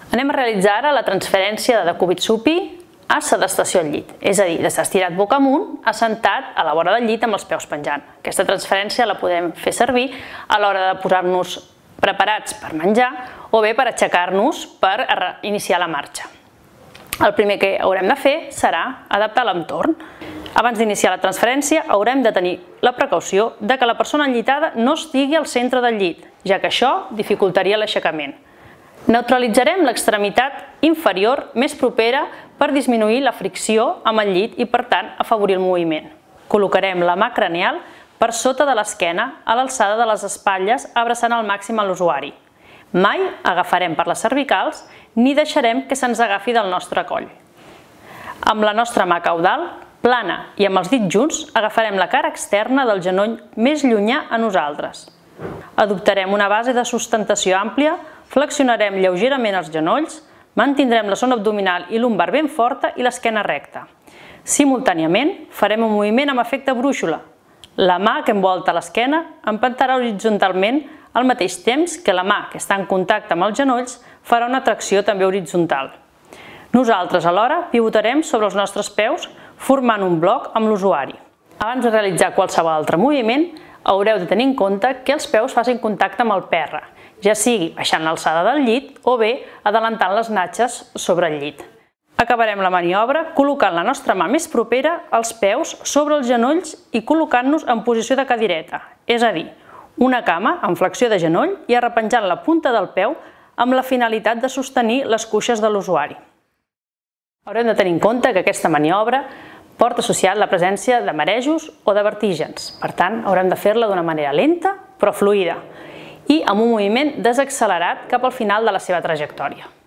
Anem a realitzar ara la transferència de decúbit supi a sedestació al llit, és a dir, d'estar estirat boca amunt, assentat a la vora del llit amb els peus penjant. Aquesta transferència la podem fer servir a l'hora de posar-nos preparats per menjar o bé per aixecar-nos per iniciar la marxa. El primer que haurem de fer serà adaptar l'entorn. Abans d'iniciar la transferència haurem de tenir la precaució de que la persona enllitada no estigui al centre del llit, ja que això dificultaria l'aixecament. Neutralitzarem l'extremitat inferior més propera per disminuir la fricció amb el llit i, per tant, afavorir el moviment. Col·locarem la mà craneal per sota de l'esquena, a l'alçada de les espatlles, abraçant al màxim a l'usuari. Mai agafarem per les cervicals ni deixarem que se'ns agafi del nostre coll. Amb la nostra mà caudal, plana i amb els dits junts, agafarem la cara externa del genoll més llunyà a nosaltres. Adoptarem una base de sustentació àmplia, flexionarem lleugerament els genolls, mantindrem la zona abdominal i lumbar ben forta i l'esquena recta. Simultàniament, farem un moviment amb efecte brúixola. La mà que envolta l'esquena empentarà horitzontalment al mateix temps que la mà que està en contacte amb els genolls farà una tracció també horitzontal. Nosaltres, alhora, pivotarem sobre els nostres peus, formant un bloc amb l'usuari. Abans de realitzar qualsevol altre moviment, haureu de tenir en compte que els peus facin contacte amb el terra, ja sigui baixant l'alçada del llit o bé adelantant les natges sobre el llit. Acabarem la maniobra col·locant la nostra mà més propera als peus sobre els genolls i col·locant-nos en posició de cadireta, és a dir, una cama en flexió de genoll i arrepenjant la punta del peu amb la finalitat de sostenir les cuixes de l'usuari. Haurem de tenir en compte que aquesta maniobra porta associat la presència de marejos o de vertígens. Per tant, haurem de fer-la d'una manera lenta però fluida i amb un moviment desaccelerat cap al final de la seva trajectòria.